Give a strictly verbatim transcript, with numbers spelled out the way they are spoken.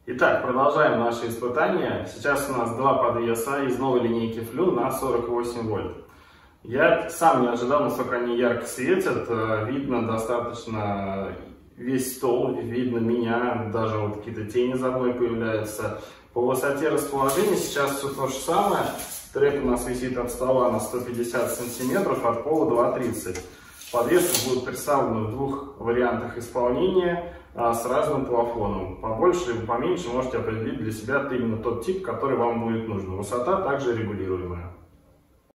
Итак, продолжаем наши испытания. Сейчас у нас два подвеса из новой линейки Flu на сорок восемь вольт. Я сам не ожидал, насколько они ярко светят. Видно достаточно весь стол, видно меня, даже вот какие-то тени за мной появляются. По высоте расположения сейчас все то же самое. Трек у нас висит от стола на сто пятьдесят сантиметров, от пола два тридцать. Подвесы будут представлены в двух вариантах исполнения а, с разным плафоном. Побольше либо поменьше можете определить для себя именно тот тип, который вам будет нужен. Высота также регулируемая.